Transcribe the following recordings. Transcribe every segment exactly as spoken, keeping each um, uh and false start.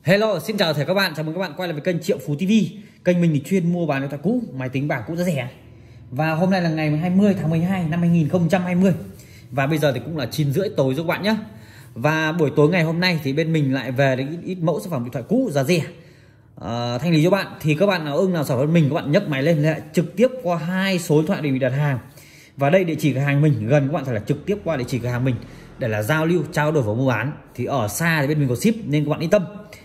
Hello, xin chào tất cả các bạn, chào mừng các bạn quay lại với kênh Triệu Phú ti vi. Kênh mình thì chuyên mua bán điện thoại cũ, máy tính bảng cũ giá rẻ. Và hôm nay là ngày hai mươi tháng mười hai năm hai nghìn không trăm hai mươi. Và bây giờ thì cũng là chín rưỡi tối rồi các bạn nhé. Và buổi tối ngày hôm nay thì bên mình lại về đến ít, ít mẫu sản phẩm điện thoại cũ giá rẻ à, thanh lý cho bạn. Thì các bạn nào ưng nào sản phẩm mình, các bạn nhấc máy lên lại trực tiếp qua hai số điện thoại để mình đặt hàng. Và đây địa chỉ cửa hàng mình gần, các bạn phải là trực tiếp qua địa chỉ cửa hàng mình để là giao lưu, trao đổi và mua bán. Thì ở xa thì bên mình có ship nên các bạn yên tâm.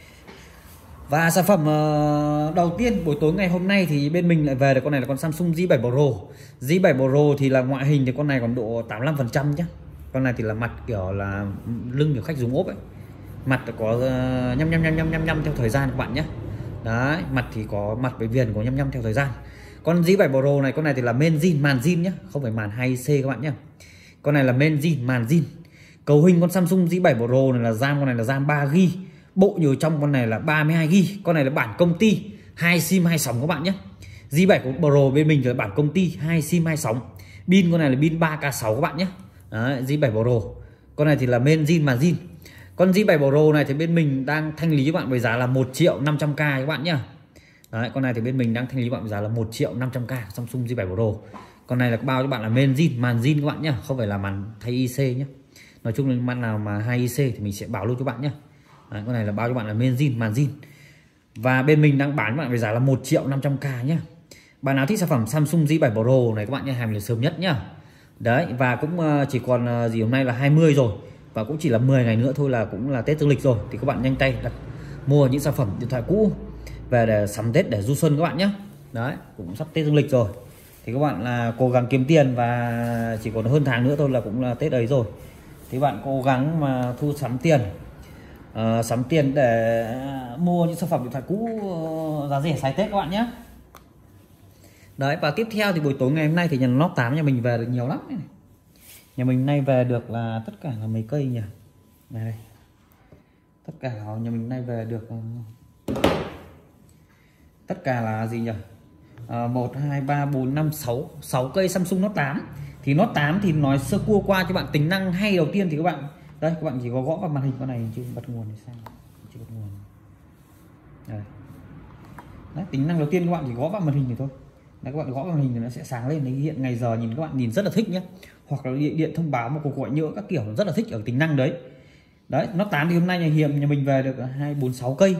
Và sản phẩm uh, đầu tiên buổi tối ngày hôm nay thì bên mình lại về được con này là con Samsung J bảy Pro. J bảy Pro thì là ngoại hình thì con này còn độ tám mươi lăm phần trăm nhé. Con này thì là mặt kiểu là lưng kiểu khách dùng ốp ấy. Mặt có uh, nhăm nhăm nhăm nhăm nhăm nhăm theo thời gian các bạn nhé. Đấy, mặt thì có mặt với viền có nhăm nhăm theo thời gian. Con J bảy Pro này, con này thì là main zin, màn zin nhé, không phải màn hai C các bạn nhé. Con này là main zin, màn zin. Cấu hình con Samsung J bảy Pro này là RAM, con này là RAM ba gi ga bai. Bộ nhớ trong con này là ba mươi hai gi ga bai. Con này là bản công ty, hai sim hai sóng các bạn nhé. J bảy Pro bên mình thì là bản công ty, hai sim hai sóng. Pin con này là pin ba K sáu các bạn nhé. Đấy, J bảy Pro. Con này thì là main zin, màn zin. Con J bảy Pro này thì bên mình đang thanh lý các bạn với giá là một triệu năm trăm k các bạn nhé. Đấy, con này thì bên mình đang thanh lý bạn với giá là một triệu năm trăm k Samsung J bảy Pro. Con này là bao cho bạn là main zin, màn zin các bạn nhé, không phải là màn thay i xê nhé. Nói chung là màn nào mà hai i xê thì mình sẽ bảo luôn cho bạn nhé. Đấy, con này là bao cho bạn là main zin, màn zin. Và bên mình đang bán bạn với giá là một triệu năm trăm k nhé. Bạn nào thích sản phẩm Samsung J bảy Pro này các bạn nhé, hàng là sớm nhất nhá. Đấy, và cũng chỉ còn gì hôm nay là hai mươi rồi. Và cũng chỉ là mười ngày nữa thôi là cũng là Tết Dương lịch rồi. Thì các bạn nhanh tay đặt mua những sản phẩm điện thoại cũ về để sắm Tết để du xuân các bạn nhé. Đấy, cũng sắp Tết Dương lịch rồi. Thì các bạn là cố gắng kiếm tiền và chỉ còn hơn tháng nữa thôi là cũng là Tết ấy rồi. Thì bạn cố gắng mà thu sắm tiền uh, sắm tiền để mua những sản phẩm điện thoại cũ giá rẻ xài Tết các bạn nhé. Đấy, và tiếp theo thì buổi tối ngày hôm nay thì nhà Note tám nhà mình về được nhiều lắm này. Nhà mình nay về được là tất cả là mấy cây nhỉ. Đây, đây. Tất cả là nhà mình nay về được tất cả là gì nhỉ? À, một, hai, ba, bốn, năm, sáu sáu cây Samsung Note tám. Thì Note tám thì nói sơ cua qua cho bạn tính năng hay đầu tiên thì các bạn đây, các bạn chỉ có gõ vào màn hình con này chưa bật nguồn thì sao? Chưa bật nguồn. Đây. Đấy, tính năng đầu tiên các bạn chỉ gõ vào màn hình thì thôi. Đấy, các bạn gõ vào màn hình thì nó sẽ sáng lên, đấy, hiện ngày giờ nhìn các bạn nhìn rất là thích nhé. Hoặc là điện, điện thông báo một cuộc gọi nhỡ các kiểu rất là thích ở tính năng đấy. Đấy, Note tám thì hôm nay nhà hiểm nhà mình về được hai, bốn, sáu cây.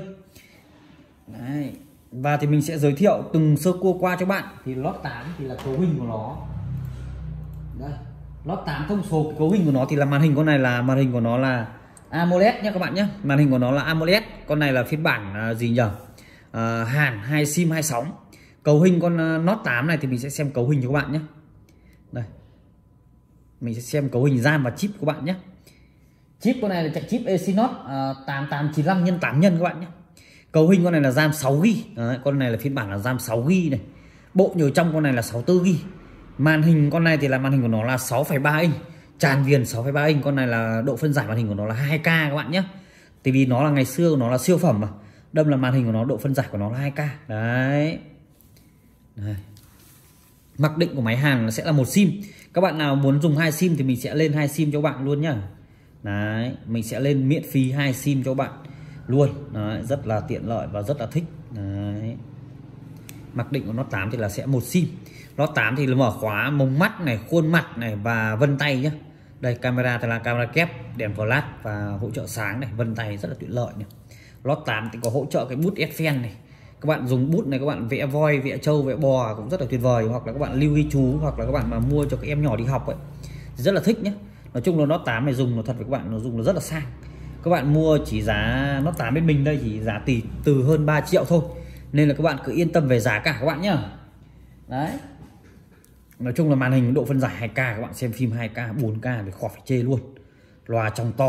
Đấy. Và thì mình sẽ giới thiệu từng sơ cua qua cho bạn. Thì Note tám thì là cấu hình của nó. Đây, Note tám thông số cấu hình của nó thì là màn hình con này là màn hình của nó là AMOLED nhé các bạn nhé. Màn hình của nó là AMOLED. Con này là phiên bản uh, gì nhỉ? Uh, hàn hai sim hai sóng. Cấu hình con uh, Note tám này thì mình sẽ xem cấu hình cho các bạn nhé. Đây. Mình sẽ xem cấu hình RAM và chip của bạn nhé. Chip con này là chạy chip Exynos uh, tám tám chín lăm nhân tám nhân các bạn nhé. Cấu hình con này là RAM sáu gi ga bai. Đấy, con này là phiên bản là RAM sáu gi ga bai này. Bộ nhớ trong con này là sáu mươi tư gi ga bai. Màn hình con này thì là màn hình của nó là sáu phẩy ba inch, tràn viền sáu phẩy ba inch. Con này là độ phân giải màn hình của nó là hai K các bạn nhé. Tại vì nó là ngày xưa nó là siêu phẩm mà. Đâm là màn hình của nó độ phân giải của nó là hai K. Đấy. Đây. Mặc định của máy hàng nó sẽ là một sim. Các bạn nào muốn dùng hai sim thì mình sẽ lên hai sim cho bạn luôn nhá. Đấy, mình sẽ lên miễn phí hai sim cho bạn luôn. Đấy, rất là tiện lợi và rất là thích. Đấy. Mặc định của Note tám thì là sẽ một sim. Note tám thì là mở khóa mống mắt này, khuôn mặt này và vân tay nhé. Đây, camera thì là camera kép, đèn flash và hỗ trợ sáng này, vân tay rất là tiện lợi này. Note tám thì có hỗ trợ cái bút S Pen này. Các bạn dùng bút này các bạn vẽ voi, vẽ trâu, vẽ bò cũng rất là tuyệt vời. Hoặc là các bạn lưu ghi chú, hoặc là các bạn mà mua cho các em nhỏ đi học ấy thì rất là thích nhé. Nói chung là Note tám này dùng nó thật với các bạn, nó dùng nó rất là sang. Các bạn mua chỉ giá Note tám bên mình đây chỉ giá tỷ từ hơn ba triệu thôi. Nên là các bạn cứ yên tâm về giá cả các bạn nhá. Đấy. Nói chung là màn hình độ phân giải hai K, các bạn xem phim hai K, bốn K thì khỏi phải chê luôn. Loa trong to.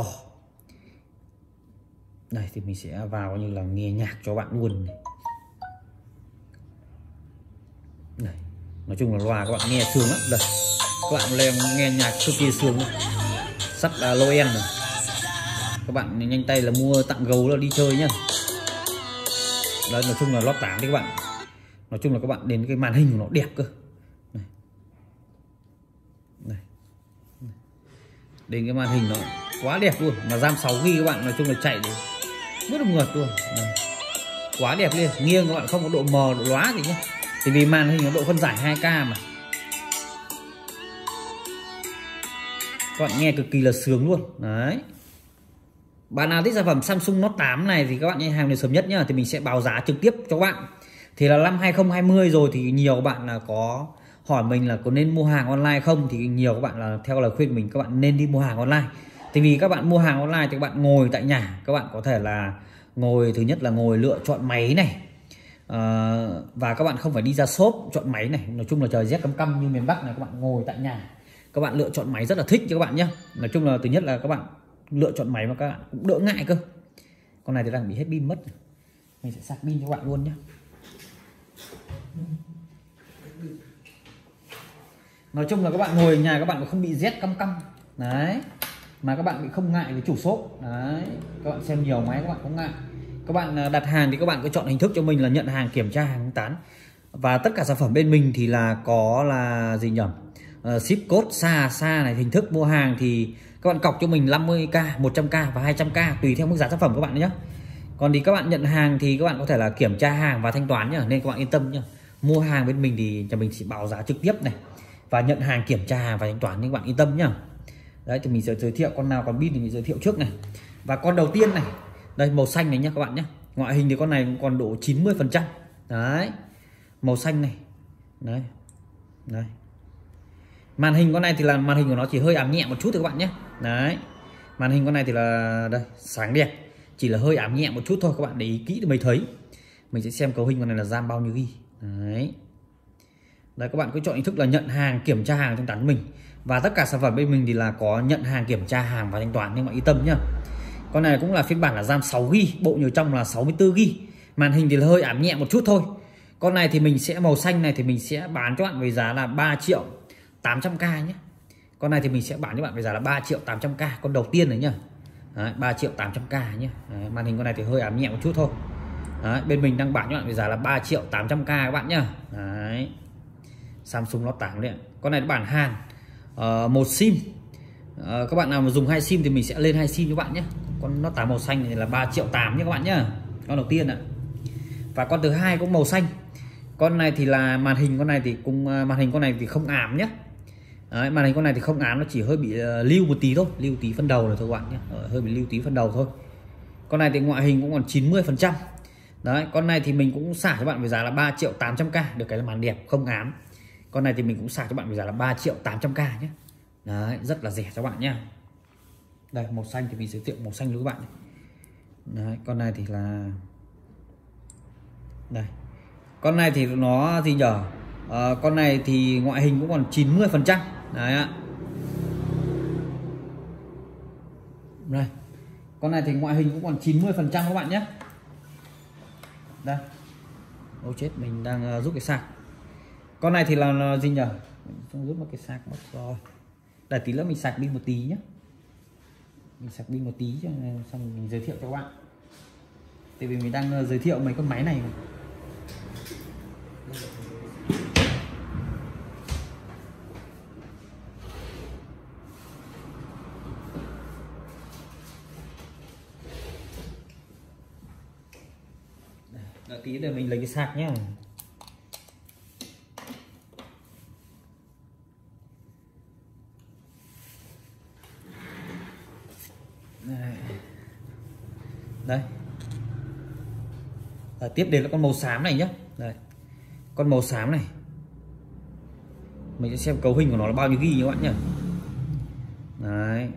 Đây thì mình sẽ vào như là nghe nhạc cho bạn luôn này. Đây. Nói chung là loa các bạn nghe sướng lắm. Đây. Các bạn lên nghe nhạc cực kỳ sướng. Sắp là low end rồi. Các bạn nhanh tay là mua tặng gấu là đi chơi nhá. Đấy, nói chung là Note tám thì các bạn, nói chung là các bạn đến cái màn hình của nó đẹp cơ. Này. Này. Đến cái màn hình nó quá đẹp luôn, mà RAM sáu gi ga bai các bạn, nói chung là chạy thì rất là mượt luôn. Đây. Quá đẹp liền, nghiêng các bạn không có độ mờ độ lóa gì nhé, thì vì màn hình có độ phân giải hai K mà các bạn nghe cực kỳ là sướng luôn đấy. Bạn nào thích sản phẩm Samsung Note tám này thì các bạn nhận hàng được sớm nhất nhá, thì mình sẽ báo giá trực tiếp cho các bạn. Thì là năm hai không hai không rồi thì nhiều bạn là có hỏi mình là có nên mua hàng online không, thì nhiều các bạn là theo lời khuyên mình các bạn nên đi mua hàng online. Thì vì các bạn mua hàng online thì các bạn ngồi tại nhà, các bạn có thể là ngồi, thứ nhất là ngồi lựa chọn máy này, à, và các bạn không phải đi ra shop chọn máy này. Nói chung là trời rét căm căm như miền Bắc này, các bạn ngồi tại nhà các bạn lựa chọn máy rất là thích cho các bạn nhé. Nói chung là thứ nhất là các bạn lựa chọn máy mà các bạn cũng đỡ ngại cơ. Con này thì đang bị hết pin mất, mình sẽ sạc pin cho các bạn luôn nhé. Nói chung là các bạn ngồi ở nhà các bạn cũng không bị rét căm căm đấy, mà các bạn bị không ngại với chủ shop đấy. Các bạn xem nhiều máy các bạn không ngại, các bạn đặt hàng thì các bạn cứ chọn hình thức cho mình là nhận hàng, kiểm tra hàng, thanh toán. Và tất cả sản phẩm bên mình thì là có là gì nhỉ, uh, ship code xa xa này. Hình thức mua hàng thì các bạn cọc cho mình năm mươi k, một trăm k và hai trăm k tùy theo mức giá sản phẩm các bạn nhé. Còn thì các bạn nhận hàng thì các bạn có thể là kiểm tra hàng và thanh toán nhá, nên các bạn yên tâm nhá. Mua hàng bên mình thì nhà mình sẽ báo giá trực tiếp này, và nhận hàng, kiểm tra hàng và thanh toán, nên các bạn yên tâm nhá. Đấy thì mình sẽ giới thiệu con nào còn pin thì mình giới thiệu trước này. Và con đầu tiên này, đây màu xanh này nhá các bạn nhé. Ngoại hình thì con này còn độ chín mươi phần trăm đấy, màu xanh này đấy. Đấy, màn hình con này thì là màn hình của nó chỉ hơi ám nhẹ một chút thôi các bạn nhé. Đấy, màn hình con này thì là đây sáng đẹp, chỉ là hơi ám nhẹ một chút thôi, các bạn để ý kỹ thì mới thấy. Mình sẽ xem cấu hình con này là RAM bao nhiêu ghi. Đấy, đấy các bạn cứ chọn hình thức là nhận hàng, kiểm tra hàng, thanh toán của mình. Và tất cả sản phẩm bên mình thì là có nhận hàng, kiểm tra hàng và thanh toán, nhưng mà yên tâm nhá. Con này cũng là phiên bản là RAM sáu ghi, bộ nhớ trong là sáu mươi tư ghi. Màn hình thì là hơi ám nhẹ một chút thôi. Con này thì mình sẽ màu xanh này thì mình sẽ bán cho bạn với giá là ba triệu tám trăm k nhé. Con này thì mình sẽ bán cho bạn với giá là ba triệu tám trăm k, con đầu tiên này nhá. Đấy, ba triệu tám trăm k nhé. Đấy, màn hình con này thì hơi ám nhẹ một chút thôi. Đấy, bên mình đang bán cho bạn với giá là ba triệu tám trăm k các bạn nhá. Đấy, Samsung Note tám đấy. Con này bản Hàn, uh, một sim. Uh, các bạn nào mà dùng hai sim thì mình sẽ lên hai sim cho bạn nhé. Con Note tám màu xanh này là ba triệu tám nhé các bạn nhá. Con đầu tiên ạ. Và con thứ hai cũng màu xanh. Con này thì là màn hình con này thì cũng uh, màn hình con này thì không ám nhé. Đấy, màn hình con này thì không ám, nó chỉ hơi bị uh, lưu một tí thôi, lưu tí phân đầu rồi thôi các bạn nhé. Ờ, hơi bị lưu tí phân đầu thôi. Con này thì ngoại hình cũng còn chín mươi phần trăm. Đấy, con này thì mình cũng xả cho bạn với giá là ba triệu tám trăm k, được cái là màn đẹp không ám. Con này thì mình cũng xả cho bạn với giá là ba triệu tám trăm k nhé. Đấy, rất là rẻ cho bạn nhá. Đây màu xanh thì mình giới thiệu màu xanh với các bạn. Đấy, con này thì là đây. Con này thì nó gì nhở? À, con này thì ngoại hình cũng còn chín mươi phần trăm. Đấy ạ. Đây. Con này thì ngoại hình cũng còn chín mươi phần trăm các bạn nhé. Đây. Ô chết, mình đang uh, rút cái sạc. Con này thì là, là gì nhở? Không rút một cái sạc mất rồi. Để tí nữa mình sạc pin một tí nhé. Mình sạc pin một tí cho xong mình giới thiệu cho các bạn. Tại vì mình đang uh, giới thiệu mấy con máy này mà. Đợi tí để mình lấy cái sạc nhé. Đây. Đây. À, tiếp đến là con màu xám này nhé. Đây. Con màu xám này. Mình sẽ xem cấu hình của nó là bao nhiêu ghi các bạn nhé. Đấy.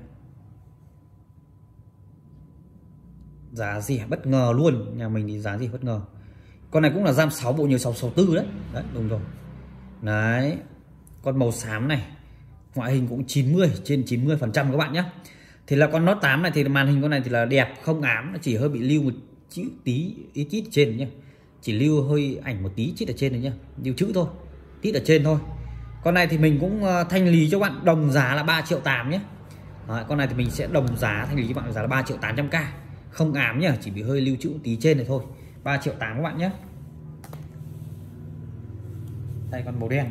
Giá rẻ bất ngờ luôn, nhà mình thì giá rẻ bất ngờ. Con này cũng là RAM sáu, bộ nhớ sáu sáu tư đấy. Đấy, đúng rồi. Đấy. Con màu xám này, ngoại hình cũng chín mươi, trên chín mươi phần trăm các bạn nhé. Thì là con Note tám này thì màn hình con này thì là đẹp không ám, nó chỉ hơi bị lưu một chữ tí ít ít trên nhá. Chỉ lưu hơi ảnh một tí chít ở trên này nhá, lưu chữ thôi, tít ở trên thôi. Con này thì mình cũng thanh lý cho bạn đồng giá là ba triệu tám nhé. Đấy, con này thì mình sẽ đồng giá thanh lý cho bạn giá là ba triệu tám trăm k. Không ám nhá, chỉ bị hơi lưu trữ tí trên này thôi. ba triệu tám các bạn nhé. Đây con màu đen.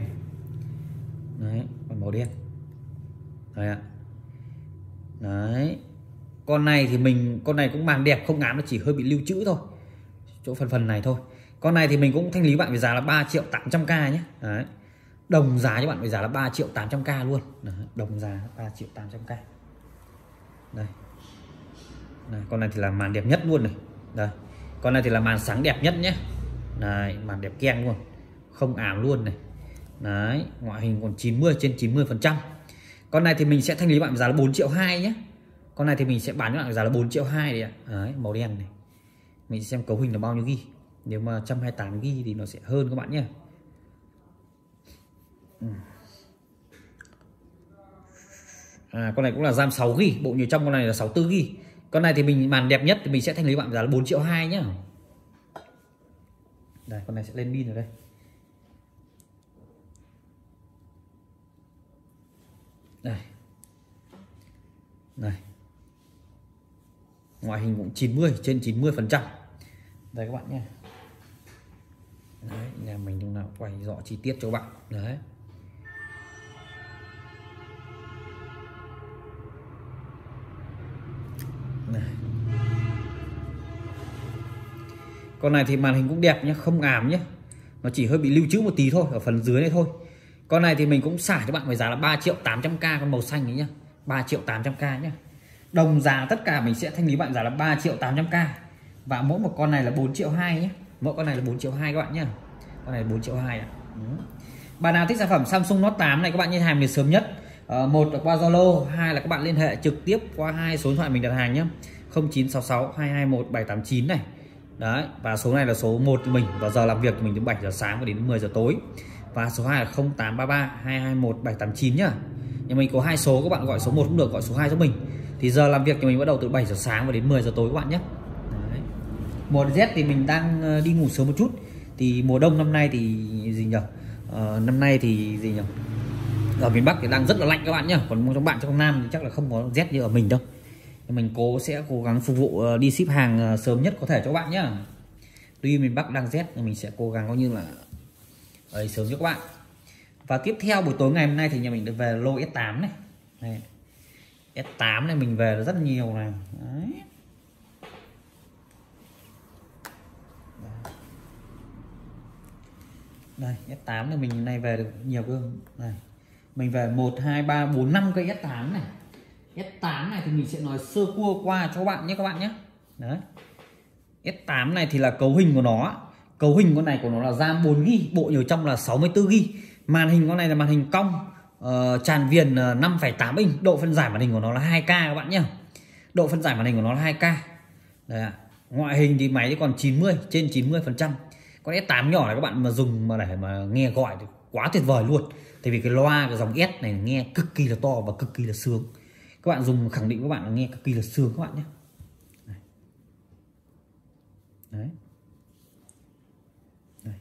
Đấy, con màu đen. Đây ạ. Đấy. Con này thì mình con này cũng màn đẹp không ám, nó chỉ hơi bị lưu trữ thôi, chỗ phần phần này thôi. Con này thì mình cũng thanh lý bạn với giá là ba triệu tám trăm k nhé. Đấy. Đồng giá cho bạn với giá là ba triệu tám trăm k luôn. Đấy. Đồng giá ba triệu tám trăm k. Đây. Đây, con này thì là màn đẹp nhất luôn này. Đây. Con này thì là màn sáng đẹp nhất nhé. Đấy, màn đẹp keng luôn, không ảm luôn này. Đấy, ngoại hình còn chín mươi trên chín mươi phần trăm. Con này thì mình sẽ thanh lý bạn với giá là bốn triệu hai nhé. Con này thì mình sẽ bán cho bạn với giá là bốn triệu hai đấy ạ. Đấy, màu đen này. Mình xem cấu hình là bao nhiêu ghi. Nếu mà một trăm hai mươi tám ghi thì nó sẽ hơn các bạn nhé. À, con này cũng là RAM sáu ghi, bộ nhớ trong con này là sáu mươi tư ghi. Con này thì mình màn đẹp nhất thì mình sẽ thanh lý bạn giá là bốn triệu hai nhá. Đây, con này sẽ lên pin rồi đây. Đây. Này. Ngoại hình cũng chín mươi trên chín mươi phần trăm. Đây các bạn nhé. Đấy, nhà mình lúc nào quay rõ chi tiết cho các bạn. Đấy. Này. Con này thì màn hình cũng đẹp nhé, không ảm nhé. Nó chỉ hơi bị lưu trữ một tí thôi, ở phần dưới này thôi. Con này thì mình cũng xả cho bạn với giá là ba triệu tám trăm k, con màu xanh ấy nhá. ba triệu tám trăm k nhá. Đồng giá tất cả mình sẽ thanh lý bạn giá là ba triệu tám trăm k. Và mỗi một con này là bốn triệu hai nhé. Mỗi con này là bốn triệu hai các bạn nhá. Con này là bốn triệu hai ạ. Ừ. Bạn nào thích sản phẩm Samsung Note tám này các bạn nhé, hàng đến sớm nhất. À, một là qua Zalo, hai là các bạn liên hệ trực tiếp qua hai số điện thoại mình đặt hàng nhé. không chín sáu sáu hai hai một bảy tám chín này. Đấy, và số này là số một của mình, và giờ làm việc của mình từ bảy giờ sáng và đến mười giờ tối. Và số hai là không tám ba ba hai hai một bảy tám chín nhá. Nhưng mình có hai số, các bạn gọi số một cũng được, gọi số hai cho mình. Thì giờ làm việc thì mình bắt đầu từ bảy giờ sáng và đến mười giờ tối các bạn nhé. Đấy. Mùa Z thì mình đang đi ngủ sớm một chút. Thì mùa đông năm nay thì gì nhỉ? Ờ, năm nay thì gì nhỉ? Ở miền Bắc thì đang rất là lạnh các bạn nhé. Còn trong bạn trong Nam thì chắc là không có Z như ở mình đâu. Mình cố sẽ cố gắng phục vụ đi ship hàng sớm nhất có thể cho các bạn nhé. Tuy miền Bắc đang Z thì mình sẽ cố gắng coi như là ấy sớm cho các bạn. Và tiếp theo buổi tối ngày hôm nay thì nhà mình được về lô S tám này. Đây. S tám này mình về rất nhiều này. Đấy. Đây, S tám này mình nay về được nhiều cơ. Này. Mình về một hai ba bốn năm cây S tám này. S tám này thì mình sẽ nói sơ qua qua cho các bạn nhé các bạn nhé. Đấy. S tám này thì là cấu hình của nó. Cấu hình con này của nó là RAM bốn ghi, bộ nhớ trong là sáu mươi tư ghi. Màn hình con này là màn hình cong, uh, tràn viền uh, năm phẩy tám inch, độ phân giải màn hình của nó là hai K các bạn nhé. Độ phân giải màn hình của nó là hai K. Đấy ạ. Ngoại hình thì máy còn chín mươi trên chín mươi phần trăm. Con S tám nhỏ này các bạn mà dùng mà để mà nghe gọi thì quá tuyệt vời luôn. Tại vì cái loa cái dòng S này nghe cực kỳ là to và cực kỳ là sướng. Các bạn dùng khẳng định các bạn là nghe cực kỳ là sướng các bạn nhé. Đấy. Đấy.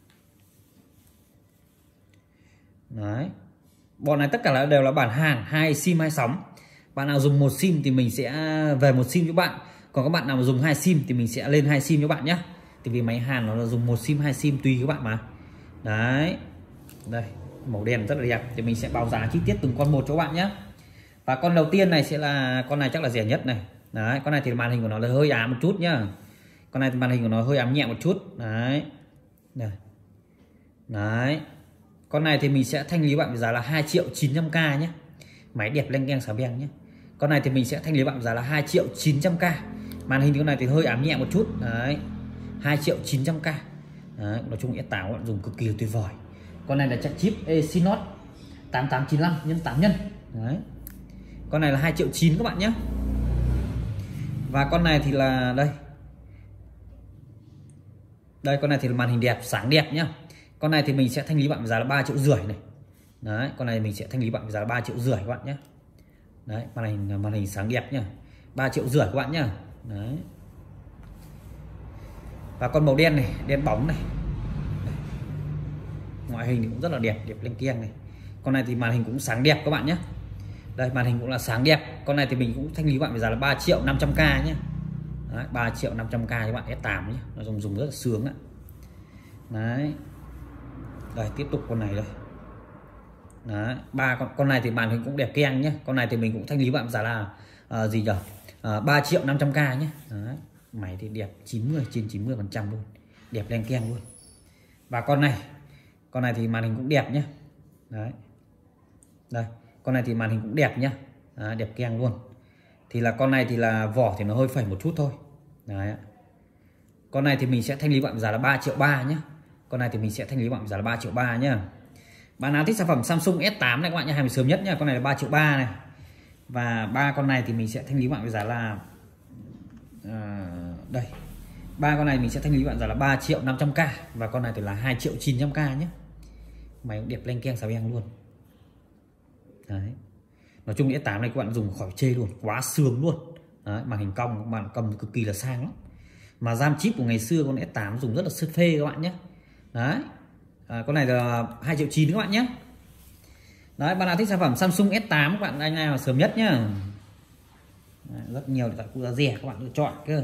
Đấy. Bọn này tất cả là đều là bản hàng, hai sim hai sóng. Bạn nào dùng một sim thì mình sẽ về một sim cho bạn. Còn các bạn nào mà dùng hai sim thì mình sẽ lên hai sim cho bạn nhé. Thì vì máy Hàn nó là dùng một sim hai sim tùy các bạn mà. Đấy. Đây, màu đen rất là đẹp. Thì mình sẽ báo giá chi tiết từng con một cho các bạn nhé. Và con đầu tiên này sẽ là con này chắc là rẻ nhất này. Đấy, con này thì màn hình của nó là hơi ám một chút nhá. Con này thì màn hình của nó hơi ám nhẹ một chút. Đấy. Đây. Đấy. Con này thì mình sẽ thanh lý bạn với giá là hai triệu chín trăm k nhé. Máy đẹp leng keng xà beng nhé. Con này thì mình sẽ thanh lý bạn với giá là hai triệu chín trăm k. Màn hình con này thì hơi ám nhẹ một chút. Đấy. hai triệu chín trăm k. Đấy, nói chung S tám bạn dùng cực kỳ là tuyệt vời. Con này là chắc chip Exynos tám tám chín lăm nhân tám nhân. Đấy. Con này là hai triệu chín các bạn nhé. Và con này thì là đây. Đây, con này thì là màn hình đẹp, sáng đẹp nhá. Con này thì mình sẽ thanh lý bạn với giá là ba triệu rưỡi này. Đấy, con này mình sẽ thanh lý bạn với giá là ba triệu rưỡi các bạn nhé. Đấy, màn hình màn hình sáng đẹp nhá. ba triệu rưỡi các bạn nhá. Đấy. Và con màu đen này, đen bóng này. Đây. Ngoại hình thì cũng rất là đẹp, đẹp lên kiêng này. Con này thì màn hình cũng sáng đẹp các bạn nhé. Đây, màn hình cũng là sáng đẹp. Con này thì mình cũng thanh lý bạn với giá là ba triệu năm trăm k nhé. Đấy, ba triệu năm trăm k cho bạn S tám nhé. Nó dùng dùng rất là sướng ạ. Đấy. Đây, tiếp tục con này đây. Đấy, ba con con này thì màn hình cũng đẹp keng nhé. Con này thì mình cũng thanh lý bạn giá là uh, gì nhỉ? à, ba triệu năm trăm k nhé. Đấy. Máy thì đẹp chín mươi trên chín mươi phần trăm luôn, đẹp len keng luôn. Và con này con này thì màn hình cũng đẹp nhé. Đấy, đây con này thì màn hình cũng đẹp nhá. Đấy, đẹp keng luôn. Thì là con này thì là vỏ thì nó hơi phẩy một chút thôi. Đấy, con này thì mình sẽ thanh lý bạn giá là ba triệu ba nhé. Con này thì mình sẽ thanh lý bạn giá là ba triệu ba nhá. Bạn nào thích sản phẩm Samsung S tám này các bạn nhé, hàng sớm nhất nhá. Con này là ba triệu ba này. Và ba con này thì mình sẽ thanh lý bạn với giá là à, đây. Ba con này mình sẽ thanh lý bạn giá là ba triệu năm trăm k và con này thì là hai triệu chín trăm k nhé. Máy đẹp len keng xà beng luôn. Đấy. Nói chung S tám này các bạn dùng khỏi chê luôn, quá sướng luôn. Đấy, màn hình cong các bạn cầm cực kỳ là sang lắm. Mà RAM chip của ngày xưa con S tám dùng rất là sứt phê các bạn nhé. Đấy. À, con này là hai triệu chín các bạn nhé. Đấy, bạn nào thích sản phẩm Samsung S tám các bạn anh nào sớm nhất nhá. Đấy, rất nhiều điện thoại cũng giá rẻ các bạn lựa chọn cơ.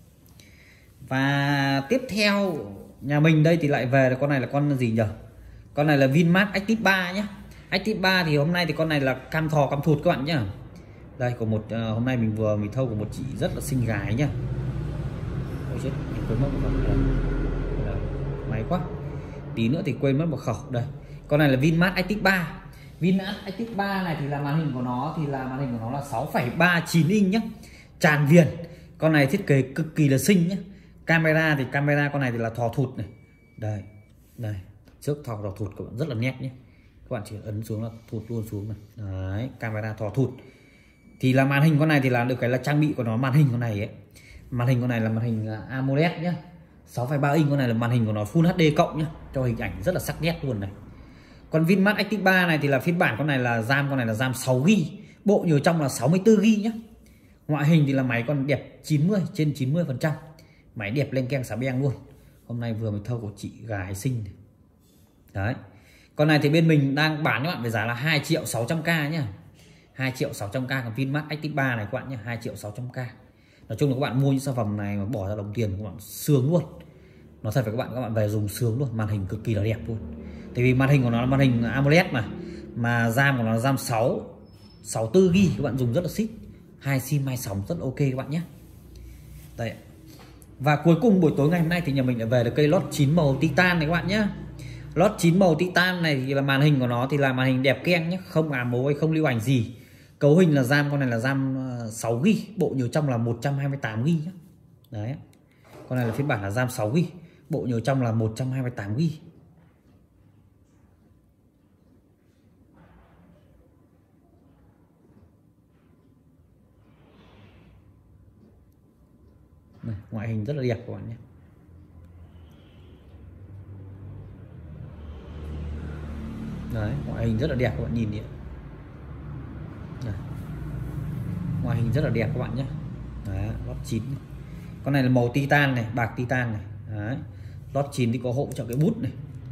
Và tiếp theo nhà mình đây thì lại về là con này là con gì nhỉ? Con này là Vinmart Active ba nhé. Active ba thì hôm nay thì con này là cam thò cam thụt các bạn nhá. Đây có một uh, hôm nay mình vừa mình thâu của một chị rất là xinh gái nhá. Ôi chết, mình quên mất một khẩu. May quá. Tí nữa thì quên mất một khẩu. Đây. Con này là Vinmart Active ba. Vinmart Active ba này thì là màn hình của nó thì là màn hình của nó là sáu phẩy ba chín inch nhá. Tràn viền. Con này thiết kế cực kỳ là xinh nhá. Camera thì camera con này thì là thò thụt này. Đây. Đây. Trước thò thò thụt các bạn rất là nét nhé. Các bạn chỉ ấn xuống là thụt luôn xuống này. Đấy, camera thò thụt. Thì là màn hình con này thì là được cái là trang bị của nó, màn hình con này ấy. Màn hình con này là màn hình AMOLED nhá. sáu phẩy ba inch con này là màn hình của nó Full hát đê cộng nhá, cho hình ảnh rất là sắc nét luôn này. Còn Vinmart Active ba này thì là phiên bản con này là RAM con này là RAM sáu gi ga bai, bộ nhớ trong là sáu mươi tư gi ga bai nhá. Ngoại hình thì là máy con đẹp chín mươi trên chín mươi phần trăm. Máy đẹp len keng xà beng luôn. Hôm nay vừa mới thâu của chị gái xinh này. Đấy. Con này thì bên mình đang bán các bạn với giá là hai triệu sáu trăm k nhá. hai triệu sáu trăm k còn Vinmart Active ba này các bạn nhé, hai triệu sáu trăm k. Nói chung là các bạn mua những sản phẩm này mà bỏ ra đồng tiền các bạn sướng luôn. Nó thật với các bạn, các bạn về dùng sướng luôn, màn hình cực kỳ là đẹp luôn. Tại vì màn hình của nó là màn hình AMOLED mà. Mà RAM của nó là RAM sáu, sáu mươi tư gi ga bai, các bạn dùng rất là xích. Hai sim hai sóng rất ok các bạn nhé. Đây. Và cuối cùng buổi tối ngày hôm nay thì nhà mình đã về được cây lót chín màu Titan này các bạn nhé. Lót chín màu Titan này thì là màn hình của nó thì là màn hình đẹp keng nhé, không ám mố hay không lưu ảnh gì. Cấu hình là RAM con này là RAM sáu gi ga bai, bộ nhớ trong là một trăm hai mươi tám gi ga bai nhé. Đấy. Con này là phiên bản là RAM sáu gi ga bai, bộ nhớ trong là một trăm hai mươi tám gi ga bai. Này, ngoại hình rất là đẹp các bạn nhé. Đấy, ngoại hình rất là đẹp các bạn nhìn đi. Đây. Ngoại hình rất là đẹp các bạn nhé. Đấy, lót chín. Con này là màu Titan này, bạc Titan này. Đấy. Lót chín thì có hỗ trợ cái bút này.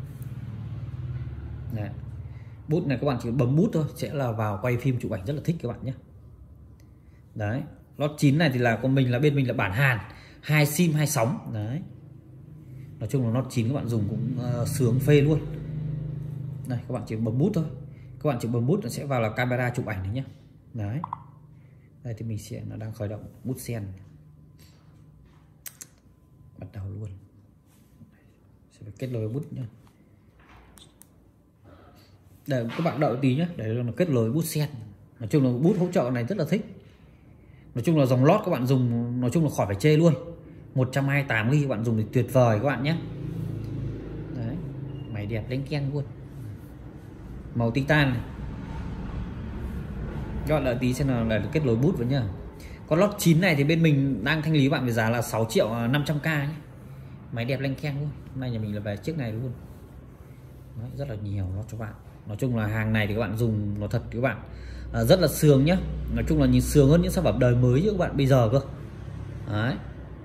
Đấy. Bút này các bạn chỉ bấm bút thôi sẽ là vào quay phim chụp ảnh rất là thích các bạn nhé. Đấy. Lót chín này thì là con mình là bên mình là bản Hàn, hai sim hai sóng. Đấy. Nói chung là lót chín các bạn dùng cũng uh, sướng phê luôn. Đây các bạn chỉ bấm bút thôi. Các bạn chỉ bấm bút nó sẽ vào là camera chụp ảnh này nhé. Đấy. Đây thì mình sẽ nó đang khởi động bút sen. Bắt đầu luôn. Sẽ phải kết nối bút nhá. Để các bạn đợi tí nhé, để nó kết nối bút sen. Nói chung là bút hỗ trợ này rất là thích. Nói chung là dòng lót các bạn dùng nói chung là khỏi phải chê luôn. một trăm hai mươi tám gi ga bai các bạn dùng thì tuyệt vời các bạn nhé. Đấy, máy đẹp đánh keng luôn. Màu Titan này. Các bạn đợi tí xem nào để kết nối bút với nhá. Con lót chín này thì bên mình đang thanh lý bạn với giá là sáu triệu năm trăm k nhé. Máy đẹp lanh keng luôn. Hôm nay nhà mình là về chiếc này luôn. Đấy, rất là nhiều lót cho bạn. Nói chung là hàng này thì các bạn dùng nó thật các bạn à, rất là sướng nhá. Nói chung là nhìn sướng hơn những sản phẩm đời mới chứ các bạn bây giờ cơ. Đấy.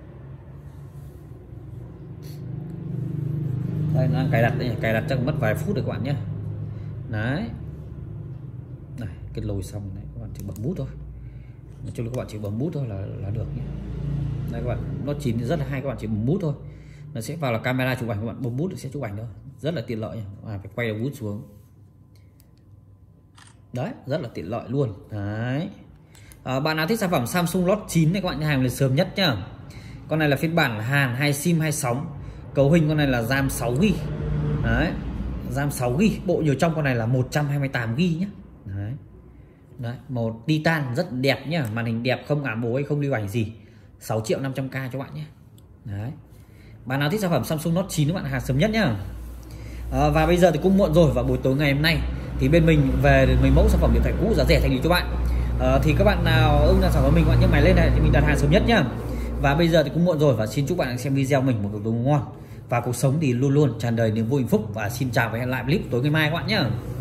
Đây đang cài đặt đây, cài đặt chắc mất vài phút rồi các bạn nhé. Đấy. Này, kết nối xong này, các bạn chỉ bấm bút thôi. Nói chung là các bạn chỉ bấm bút thôi là là được nhé. Đây các bạn, nó chín thì rất là hay, các bạn chỉ bấm bút thôi. Nó sẽ vào là camera chụp ảnh, các bạn bấm bút thì sẽ chụp ảnh thôi. Rất là tiện lợi nhỉ. À, phải quay đầu bút xuống. Đấy, rất là tiện lợi luôn. Đấy. À, bạn nào thích sản phẩm Samsung Note chín này các bạn hàng lên sớm nhất nhá. Con này là phiên bản hàn, hai sim hai sóng, cấu hình con này là RAM sáu gi bi. Đấy, RAM sáu gi bi, bộ nhớ trong con này là một trăm hai mươi tám gi bi nhé. Đấy. Đấy, một titan rất đẹp nhá, màn hình đẹp, không ảm bố hay không lưu ảnh gì. sáu triệu năm trăm k cho bạn nhé. Đấy. Bạn nào thích sản phẩm Samsung Note chín các bạn hàng sớm nhất nhá. À, và bây giờ thì cũng muộn rồi, và buổi tối ngày hôm nay thì bên mình về mấy mẫu sản phẩm điện thoại cũ giá rẻ thành lý cho bạn. À, thì các bạn nào ưng sản phẩm của mình các bạn nhớ máy lên này thì mình đặt hàng sớm nhất nhá. Và bây giờ thì cũng muộn rồi, và xin chúc bạn xem video mình một buổi tối ngon, và cuộc sống thì luôn luôn tràn đầy niềm vui hạnh phúc. Và xin chào và hẹn lại clip tối ngày mai các bạn nhé.